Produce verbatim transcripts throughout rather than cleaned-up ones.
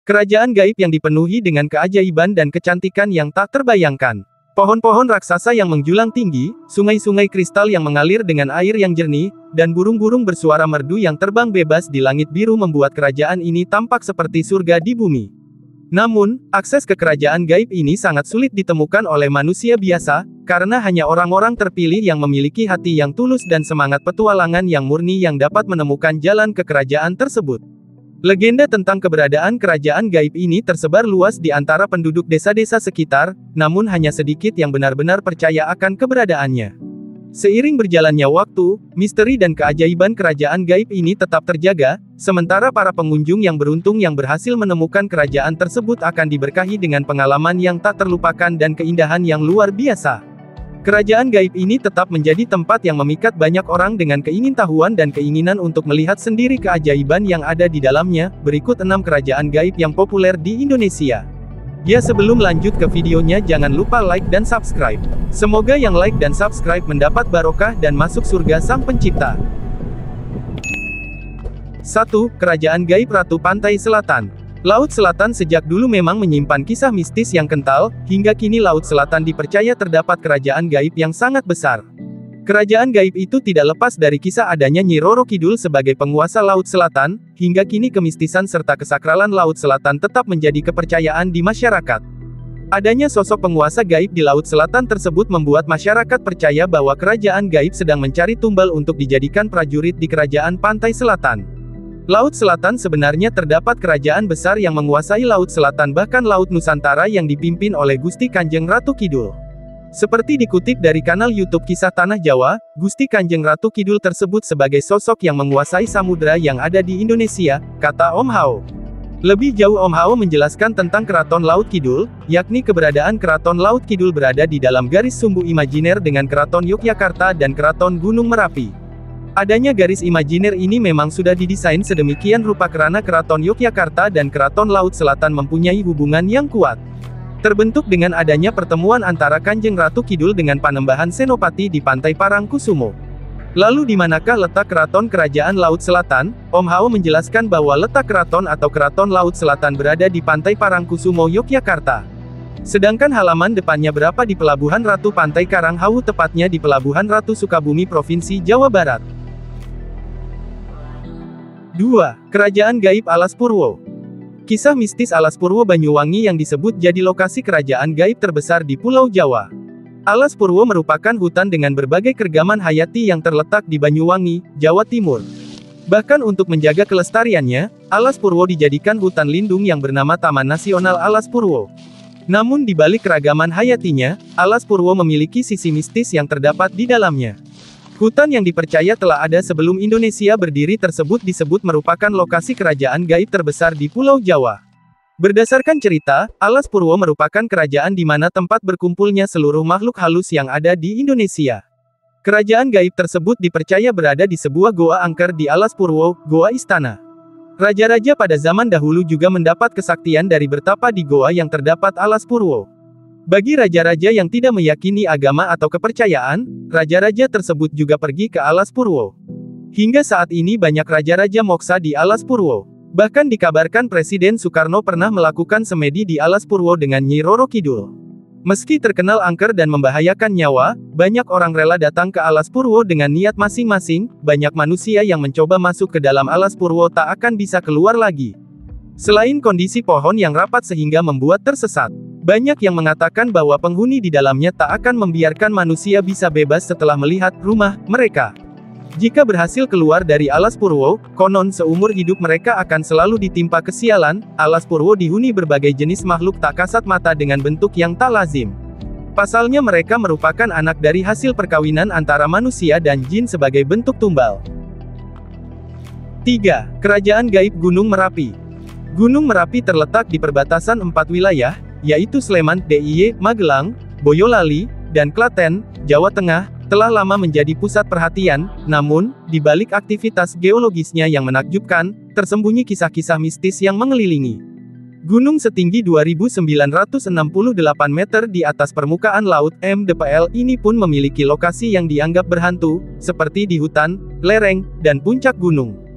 Kerajaan gaib yang dipenuhi dengan keajaiban dan kecantikan yang tak terbayangkan. Pohon-pohon raksasa yang menjulang tinggi, sungai-sungai kristal yang mengalir dengan air yang jernih, dan burung-burung bersuara merdu yang terbang bebas di langit biru membuat kerajaan ini tampak seperti surga di bumi. Namun, akses ke kerajaan gaib ini sangat sulit ditemukan oleh manusia biasa, karena hanya orang-orang terpilih yang memiliki hati yang tulus dan semangat petualangan yang murni yang dapat menemukan jalan ke kerajaan tersebut. Legenda tentang keberadaan kerajaan gaib ini tersebar luas di antara penduduk desa-desa sekitar, namun hanya sedikit yang benar-benar percaya akan keberadaannya. Seiring berjalannya waktu, misteri dan keajaiban kerajaan gaib ini tetap terjaga, sementara para pengunjung yang beruntung yang berhasil menemukan kerajaan tersebut akan diberkahi dengan pengalaman yang tak terlupakan dan keindahan yang luar biasa. Kerajaan gaib ini tetap menjadi tempat yang memikat banyak orang dengan keingintahuan dan keinginan untuk melihat sendiri keajaiban yang ada di dalamnya. Berikut enam kerajaan gaib yang populer di Indonesia. Ya, sebelum lanjut ke videonya jangan lupa like dan subscribe. Semoga yang like dan subscribe mendapat barokah dan masuk surga Sang Pencipta. satu. Kerajaan gaib Ratu Pantai Selatan. Laut Selatan sejak dulu memang menyimpan kisah mistis yang kental, hingga kini Laut Selatan dipercaya terdapat kerajaan gaib yang sangat besar. Kerajaan gaib itu tidak lepas dari kisah adanya Nyi Roro Kidul sebagai penguasa Laut Selatan, hingga kini kemistisan serta kesakralan Laut Selatan tetap menjadi kepercayaan di masyarakat. Adanya sosok penguasa gaib di Laut Selatan tersebut membuat masyarakat percaya bahwa kerajaan gaib sedang mencari tumbal untuk dijadikan prajurit di kerajaan Pantai Selatan. Laut Selatan sebenarnya terdapat kerajaan besar yang menguasai Laut Selatan bahkan Laut Nusantara yang dipimpin oleh Gusti Kanjeng Ratu Kidul. Seperti dikutip dari kanal YouTube Kisah Tanah Jawa, Gusti Kanjeng Ratu Kidul tersebut sebagai sosok yang menguasai samudra yang ada di Indonesia, kata Om Hao. Lebih jauh Om Hao menjelaskan tentang Keraton Laut Kidul, yakni keberadaan Keraton Laut Kidul berada di dalam garis sumbu imajiner dengan Keraton Yogyakarta dan Keraton Gunung Merapi. Adanya garis imajiner ini memang sudah didesain sedemikian rupa karena Keraton Yogyakarta dan Keraton Laut Selatan mempunyai hubungan yang kuat. Terbentuk dengan adanya pertemuan antara Kanjeng Ratu Kidul dengan Panembahan Senopati di Pantai Parangkusumo. Lalu di manakah letak Keraton Kerajaan Laut Selatan? Om Hao menjelaskan bahwa letak keraton atau Keraton Laut Selatan berada di Pantai Parangkusumo, Yogyakarta. Sedangkan halaman depannya berapa di Pelabuhan Ratu Pantai Karanghawu, tepatnya di Pelabuhan Ratu Sukabumi, Provinsi Jawa Barat. dua. Kerajaan gaib Alas Purwo. Kisah mistis Alas Purwo Banyuwangi yang disebut jadi lokasi kerajaan gaib terbesar di Pulau Jawa. Alas Purwo merupakan hutan dengan berbagai keragaman hayati yang terletak di Banyuwangi, Jawa Timur. Bahkan untuk menjaga kelestariannya, Alas Purwo dijadikan hutan lindung yang bernama Taman Nasional Alas Purwo. Namun di balik keragaman hayatinya, Alas Purwo memiliki sisi mistis yang terdapat di dalamnya. Hutan yang dipercaya telah ada sebelum Indonesia berdiri tersebut disebut merupakan lokasi kerajaan gaib terbesar di Pulau Jawa. Berdasarkan cerita, Alas Purwo merupakan kerajaan di mana tempat berkumpulnya seluruh makhluk halus yang ada di Indonesia. Kerajaan gaib tersebut dipercaya berada di sebuah goa angker di Alas Purwo, Goa Istana. Raja-raja pada zaman dahulu juga mendapat kesaktian dari bertapa di goa yang terdapat Alas Purwo. Bagi raja-raja yang tidak meyakini agama atau kepercayaan, raja-raja tersebut juga pergi ke Alas Purwo. Hingga saat ini banyak raja-raja moksa di Alas Purwo. Bahkan dikabarkan Presiden Soekarno pernah melakukan semedi di Alas Purwo dengan Nyi Roro Kidul. Meski terkenal angker dan membahayakan nyawa, banyak orang rela datang ke Alas Purwo dengan niat masing-masing. Banyak manusia yang mencoba masuk ke dalam Alas Purwo tak akan bisa keluar lagi. Selain kondisi pohon yang rapat sehingga membuat tersesat, banyak yang mengatakan bahwa penghuni di dalamnya tak akan membiarkan manusia bisa bebas setelah melihat rumah mereka. Jika berhasil keluar dari Alas Purwo, konon seumur hidup mereka akan selalu ditimpa kesialan. Alas Purwo dihuni berbagai jenis makhluk tak kasat mata dengan bentuk yang tak lazim. Pasalnya mereka merupakan anak dari hasil perkawinan antara manusia dan jin sebagai bentuk tumbal. tiga. Kerajaan gaib Gunung Merapi. Gunung Merapi terletak di perbatasan empat wilayah, yaitu Sleman, D I Y, Magelang, Boyolali, dan Klaten, Jawa Tengah, telah lama menjadi pusat perhatian. Namun, di balik aktivitas geologisnya yang menakjubkan, tersembunyi kisah-kisah mistis yang mengelilingi. Gunung setinggi dua ribu sembilan ratus enam puluh delapan meter di atas permukaan laut, M D P L, ini pun memiliki lokasi yang dianggap berhantu, seperti di hutan, lereng, dan puncak gunung.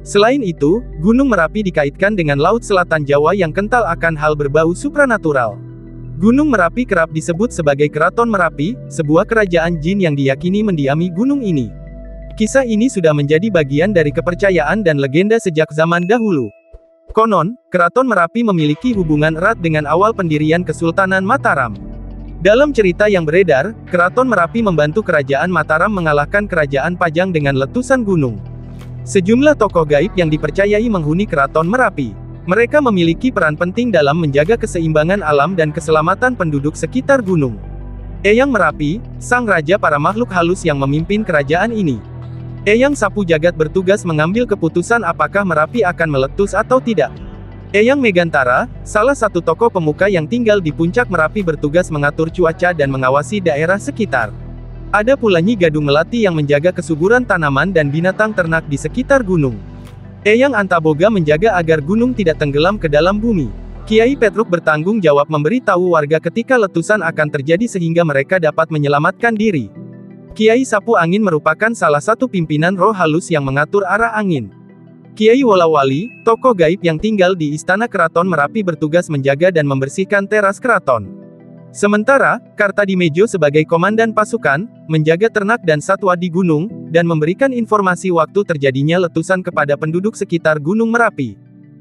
Selain itu, Gunung Merapi dikaitkan dengan Laut Selatan Jawa yang kental akan hal berbau supranatural. Gunung Merapi kerap disebut sebagai Keraton Merapi, sebuah kerajaan jin yang diyakini mendiami gunung ini. Kisah ini sudah menjadi bagian dari kepercayaan dan legenda sejak zaman dahulu. Konon, Keraton Merapi memiliki hubungan erat dengan awal pendirian Kesultanan Mataram. Dalam cerita yang beredar, Keraton Merapi membantu Kerajaan Mataram mengalahkan Kerajaan Pajang dengan letusan gunung. Sejumlah tokoh gaib yang dipercayai menghuni Keraton Merapi. Mereka memiliki peran penting dalam menjaga keseimbangan alam dan keselamatan penduduk sekitar gunung. Eyang Merapi, sang raja para makhluk halus yang memimpin kerajaan ini. Eyang Sapu Jagat bertugas mengambil keputusan apakah Merapi akan meletus atau tidak. Eyang Megantara, salah satu tokoh pemuka yang tinggal di puncak Merapi bertugas mengatur cuaca dan mengawasi daerah sekitar. Ada pula Nyi Gadung Melati yang menjaga kesuburan tanaman dan binatang ternak di sekitar gunung. Eyang Antaboga menjaga agar gunung tidak tenggelam ke dalam bumi. Kiai Petruk bertanggung jawab memberitahu warga ketika letusan akan terjadi sehingga mereka dapat menyelamatkan diri. Kiai Sapu Angin merupakan salah satu pimpinan roh halus yang mengatur arah angin. Kiai Wolawali, tokoh gaib yang tinggal di Istana Keraton Merapi bertugas menjaga dan membersihkan teras keraton. Sementara, Kartadimejo sebagai komandan pasukan, menjaga ternak dan satwa di gunung, dan memberikan informasi waktu terjadinya letusan kepada penduduk sekitar Gunung Merapi.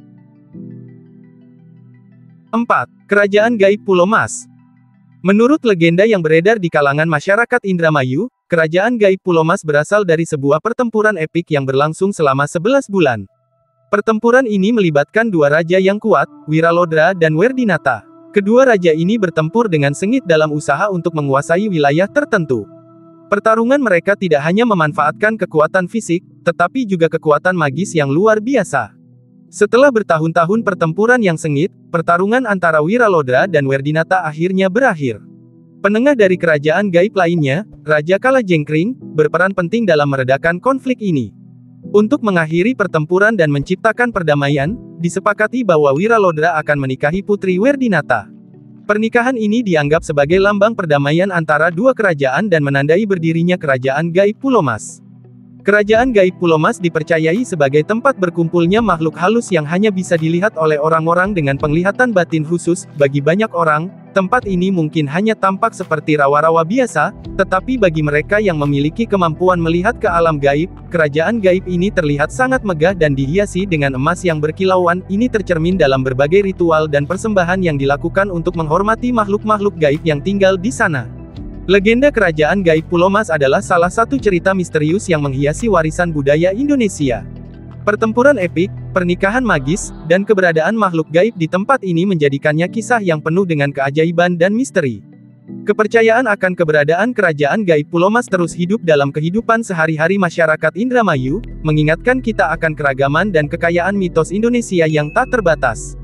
empat. Kerajaan Gaib Pulau Mas. Menurut legenda yang beredar di kalangan masyarakat Indramayu, Kerajaan Gaib Pulau Mas berasal dari sebuah pertempuran epik yang berlangsung selama sebelas bulan. Pertempuran ini melibatkan dua raja yang kuat, Wiralodra dan Werdinata. Kedua raja ini bertempur dengan sengit dalam usaha untuk menguasai wilayah tertentu. Pertarungan mereka tidak hanya memanfaatkan kekuatan fisik, tetapi juga kekuatan magis yang luar biasa. Setelah bertahun-tahun pertempuran yang sengit, pertarungan antara Wiralodra dan Werdinata akhirnya berakhir. Penengah dari kerajaan gaib lainnya, Raja Kalajengkring, berperan penting dalam meredakan konflik ini. Untuk mengakhiri pertempuran dan menciptakan perdamaian, disepakati bahwa Wiralodra akan menikahi putri Werdinata. Pernikahan ini dianggap sebagai lambang perdamaian antara dua kerajaan dan menandai berdirinya Kerajaan Gaib Pulau Mas. Kerajaan Gaib Pulau Mas dipercayai sebagai tempat berkumpulnya makhluk halus yang hanya bisa dilihat oleh orang-orang dengan penglihatan batin khusus. Bagi banyak orang, tempat ini mungkin hanya tampak seperti rawa-rawa biasa, tetapi bagi mereka yang memiliki kemampuan melihat ke alam gaib, kerajaan gaib ini terlihat sangat megah dan dihiasi dengan emas yang berkilauan. Ini tercermin dalam berbagai ritual dan persembahan yang dilakukan untuk menghormati makhluk-makhluk gaib yang tinggal di sana. Legenda Kerajaan Gaib Pulau Mas adalah salah satu cerita misterius yang menghiasi warisan budaya Indonesia. Pertempuran epik, pernikahan magis, dan keberadaan makhluk gaib di tempat ini menjadikannya kisah yang penuh dengan keajaiban dan misteri. Kepercayaan akan keberadaan Kerajaan Gaib Pulau Mas terus hidup dalam kehidupan sehari-hari masyarakat Indramayu, mengingatkan kita akan keragaman dan kekayaan mitos Indonesia yang tak terbatas.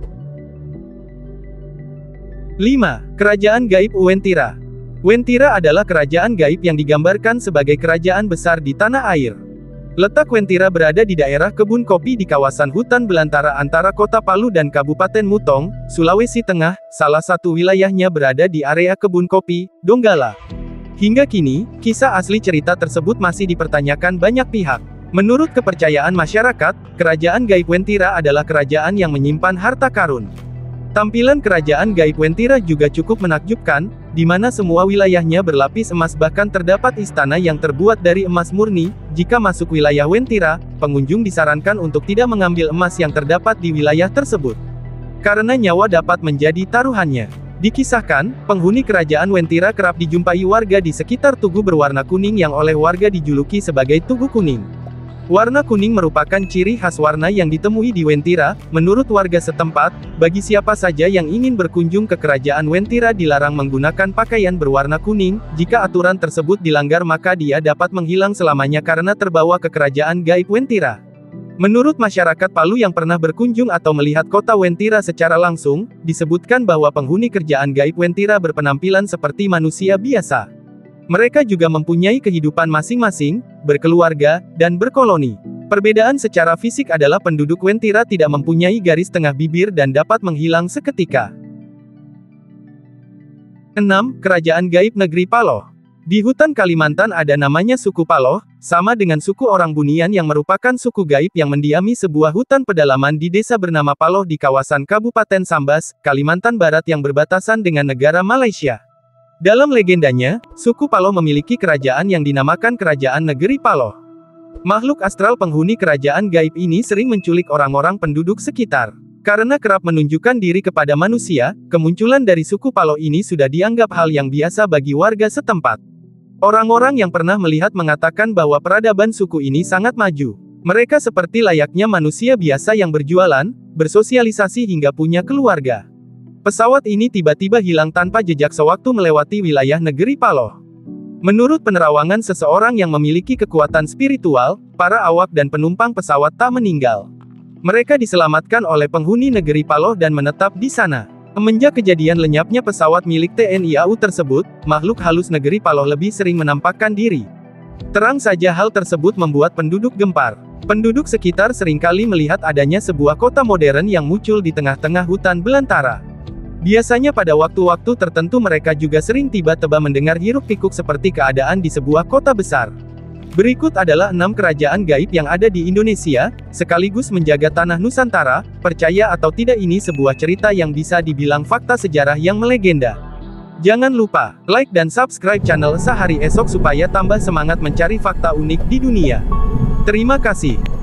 lima. Kerajaan Gaib Uwentira. Wentira adalah kerajaan gaib yang digambarkan sebagai kerajaan besar di tanah air. Letak Wentira berada di daerah kebun kopi di kawasan hutan belantara antara kota Palu dan Kabupaten Mutong, Sulawesi Tengah. Salah satu wilayahnya berada di area kebun kopi, Donggala. Hingga kini, kisah asli cerita tersebut masih dipertanyakan banyak pihak. Menurut kepercayaan masyarakat, kerajaan gaib Wentira adalah kerajaan yang menyimpan harta karun. Tampilan kerajaan gaib Wentira juga cukup menakjubkan, di mana semua wilayahnya berlapis emas, bahkan terdapat istana yang terbuat dari emas murni. Jika masuk wilayah Wentira, pengunjung disarankan untuk tidak mengambil emas yang terdapat di wilayah tersebut, karena nyawa dapat menjadi taruhannya. Dikisahkan, penghuni kerajaan Wentira kerap dijumpai warga di sekitar tugu berwarna kuning yang oleh warga dijuluki sebagai Tugu Kuning. Warna kuning merupakan ciri khas warna yang ditemui di Wentira. Menurut warga setempat, bagi siapa saja yang ingin berkunjung ke kerajaan Wentira dilarang menggunakan pakaian berwarna kuning. Jika aturan tersebut dilanggar maka dia dapat menghilang selamanya karena terbawa ke kerajaan gaib Wentira. Menurut masyarakat Palu yang pernah berkunjung atau melihat kota Wentira secara langsung, disebutkan bahwa penghuni kerajaan gaib Wentira berpenampilan seperti manusia biasa. Mereka juga mempunyai kehidupan masing-masing, berkeluarga, dan berkoloni. Perbedaan secara fisik adalah penduduk Wentira tidak mempunyai garis tengah bibir dan dapat menghilang seketika. enam. Kerajaan Gaib Negeri Paloh. Di hutan Kalimantan ada namanya suku Paloh, sama dengan suku orang Bunian yang merupakan suku gaib yang mendiami sebuah hutan pedalaman di desa bernama Paloh di kawasan Kabupaten Sambas, Kalimantan Barat yang berbatasan dengan negara Malaysia. Dalam legendanya, suku Paloh memiliki kerajaan yang dinamakan Kerajaan Negeri Paloh. Makhluk astral penghuni kerajaan gaib ini sering menculik orang-orang penduduk sekitar. Karena kerap menunjukkan diri kepada manusia, kemunculan dari suku Paloh ini sudah dianggap hal yang biasa bagi warga setempat. Orang-orang yang pernah melihat mengatakan bahwa peradaban suku ini sangat maju. Mereka seperti layaknya manusia biasa yang berjualan, bersosialisasi hingga punya keluarga. Pesawat ini tiba-tiba hilang tanpa jejak sewaktu melewati wilayah negeri Paloh. Menurut penerawangan seseorang yang memiliki kekuatan spiritual, para awak dan penumpang pesawat tak meninggal. Mereka diselamatkan oleh penghuni negeri Paloh dan menetap di sana. Semenjak kejadian lenyapnya pesawat milik T N I A U tersebut, makhluk halus negeri Paloh lebih sering menampakkan diri. Terang saja hal tersebut membuat penduduk gempar. Penduduk sekitar seringkali melihat adanya sebuah kota modern yang muncul di tengah-tengah hutan belantara. Biasanya pada waktu-waktu tertentu mereka juga sering tiba-tiba mendengar hiruk-pikuk seperti keadaan di sebuah kota besar. Berikut adalah enam kerajaan gaib yang ada di Indonesia, sekaligus menjaga tanah Nusantara. Percaya atau tidak, ini sebuah cerita yang bisa dibilang fakta sejarah yang melegenda. Jangan lupa, like dan subscribe channel Sehari Esok supaya tambah semangat mencari fakta unik di dunia. Terima kasih.